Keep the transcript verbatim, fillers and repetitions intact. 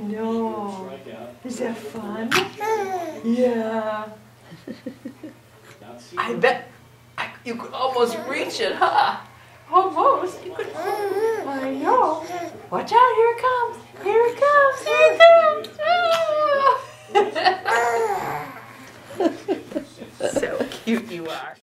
know. Is that fun? Yeah. I bet I, you could almost reach it, huh? Almost. You could